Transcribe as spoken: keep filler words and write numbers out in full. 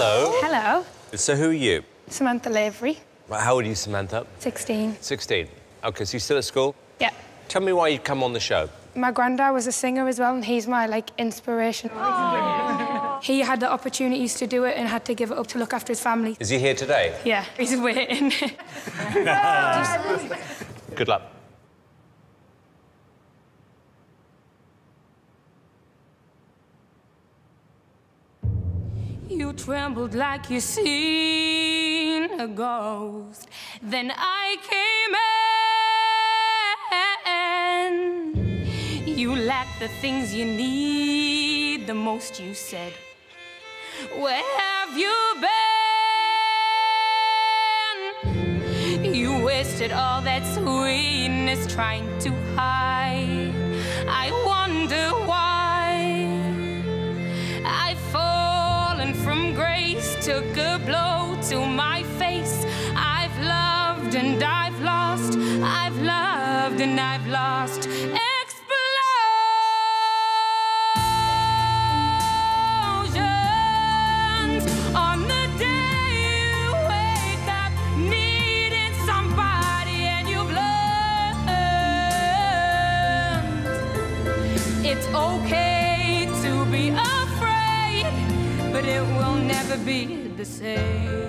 Hello. Hello. So who are you? Samantha Lavery. Right, how old are you, Samantha? sixteen. sixteen. OK, so you're still at school? Yeah. Tell me why you come on the show. My granddad was a singer as well, and he's my, like, inspiration. Aww. He had the opportunities to do it and had to give it up to look after his family. Is he here today? Yeah, he's waiting. Good luck. You trembled like you seen a ghost. Then I came in. You lack the things you need the most, you said. Where have you been? You wasted all that sweetness trying to hide. I wonder why. I've fallen from grace, took a blow to my face. I've loved and I've lost. I've loved and I've lost. Explosions on the day you wake up, needing somebody and you blunt. It's okay to be afraid, but it will never be the same.